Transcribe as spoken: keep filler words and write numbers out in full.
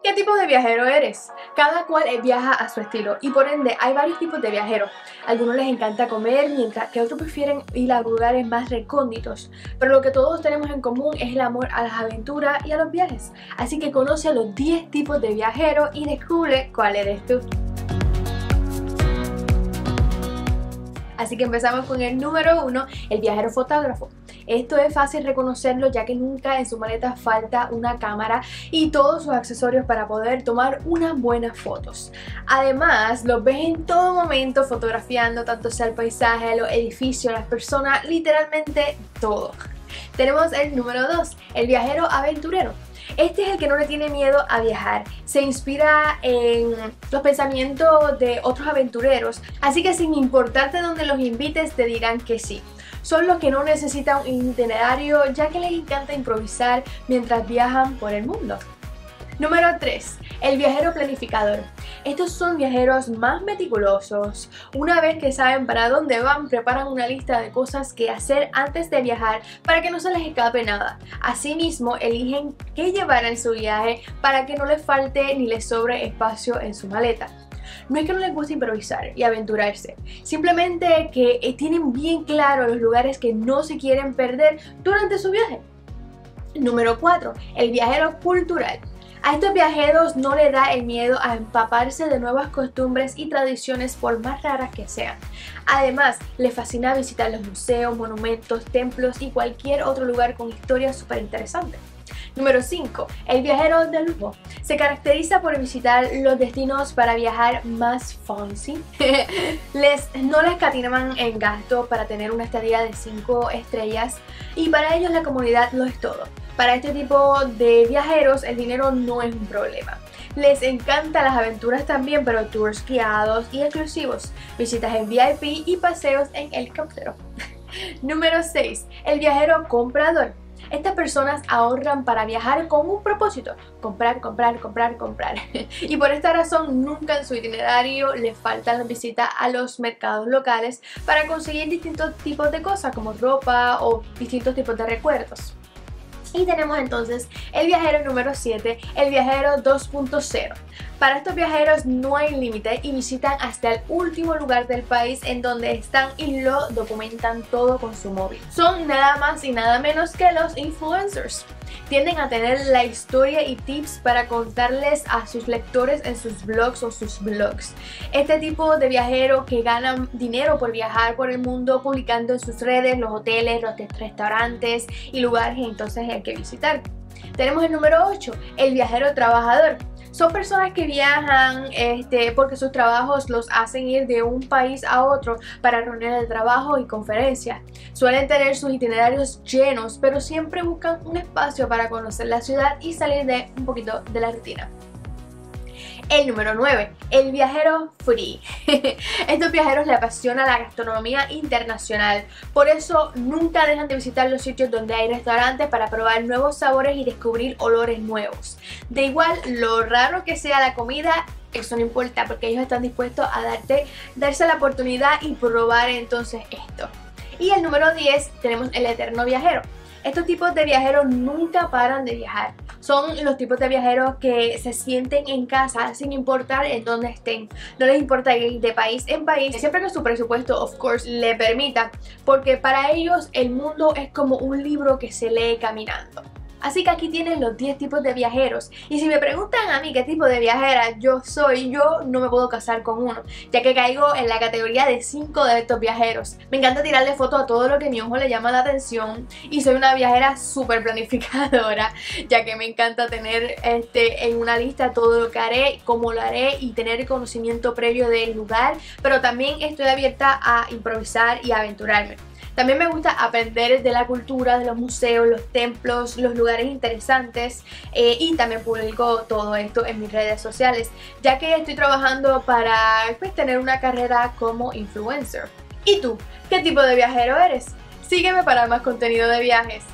¿Qué tipo de viajero eres? Cada cual viaja a su estilo y por ende hay varios tipos de viajeros. A algunos les encanta comer, mientras que otros prefieren ir a lugares más recónditos. Pero lo que todos tenemos en común es el amor a las aventuras y a los viajes. Así que conoce a los diez tipos de viajeros y descubre cuál eres tú. Así que empezamos con el número uno, el viajero fotógrafo. Esto es fácil reconocerlo ya que nunca en su maleta falta una cámara y todos sus accesorios para poder tomar unas buenas fotos. Además, los ves en todo momento fotografiando tanto sea el paisaje, los edificios, las personas, literalmente todo. Tenemos el número dos, el viajero aventurero. Este es el que no le tiene miedo a viajar, se inspira en los pensamientos de otros aventureros, así que sin importarte dónde los invites te dirán que sí. Son los que no necesitan un itinerario ya que les encanta improvisar mientras viajan por el mundo. Número tres. El viajero planificador. Estos son viajeros más meticulosos. Una vez que saben para dónde van, preparan una lista de cosas que hacer antes de viajar para que no se les escape nada. Asimismo, eligen qué llevar en su viaje para que no les falte ni les sobre espacio en su maleta. No es que no les guste improvisar y aventurarse, simplemente que tienen bien claro los lugares que no se quieren perder durante su viaje. Número cuatro. El viajero cultural. A estos viajeros no les da el miedo a empaparse de nuevas costumbres y tradiciones por más raras que sean. Además, les fascina visitar los museos, monumentos, templos y cualquier otro lugar con historias súper interesantes. Número cinco. El viajero de lujo. Se caracteriza por visitar los destinos para viajar más fancy. les, no les escatiman en gasto para tener una estadía de cinco estrellas y para ellos la comodidad lo es todo. Para este tipo de viajeros el dinero no es un problema. Les encantan las aventuras también, pero tours guiados y exclusivos, visitas en V I P y paseos en helicóptero. Número seis. El viajero comprador. Estas personas ahorran para viajar con un propósito: comprar, comprar, comprar, comprar. Y por esta razón nunca en su itinerario les faltan las visitas a los mercados locales para conseguir distintos tipos de cosas como ropa o distintos tipos de recuerdos. Y tenemos entonces el viajero número siete, el viajero dos punto cero. Para estos viajeros no hay límite y visitan hasta el último lugar del país en donde están y lo documentan todo con su móvil. Son nada más y nada menos que los influencers. Tienden a tener la historia y tips para contarles a sus lectores en sus blogs o sus blogs. Este tipo de viajero que ganan dinero por viajar por el mundo publicando en sus redes los hoteles, los restaurantes y lugares entonces hay que visitar. Tenemos el número ocho, el viajero trabajador. Son personas que viajan este, porque sus trabajos los hacen ir de un país a otro para reuniones de trabajo y conferencias. Suelen tener sus itinerarios llenos, pero siempre buscan un espacio para conocer la ciudad y salir de un poquito de la rutina. El número nueve, el viajero foodie. Estos viajeros les apasiona la gastronomía internacional, por eso nunca dejan de visitar los sitios donde hay restaurantes para probar nuevos sabores y descubrir olores nuevos. De igual, lo raro que sea la comida, eso no importa porque ellos están dispuestos a darte, darse la oportunidad y probar entonces esto. Y el número diez, tenemos el eterno viajero. Estos tipos de viajeros nunca paran de viajar. Son los tipos de viajeros que se sienten en casa sin importar en dónde estén. No les importa ir de país en país, siempre que su presupuesto, of course, le permita. Porque para ellos el mundo es como un libro que se lee caminando. Así que aquí tienen los diez tipos de viajeros. Y si me preguntan a mí qué tipo de viajera yo soy, yo no me puedo casar con uno, ya que caigo en la categoría de cinco de estos viajeros. Me encanta tirarle fotos a todo lo que mi ojo le llama la atención y soy una viajera súper planificadora, ya que me encanta tener este, en una lista todo lo que haré, cómo lo haré y tener conocimiento previo del lugar, pero también estoy abierta a improvisar y aventurarme. También me gusta aprender de la cultura, de los museos, los templos, los lugares interesantes eh, y también publico todo esto en mis redes sociales, ya que estoy trabajando para pues, tener una carrera como influencer. ¿Y tú? ¿Qué tipo de viajero eres? Sígueme para más contenido de viajes.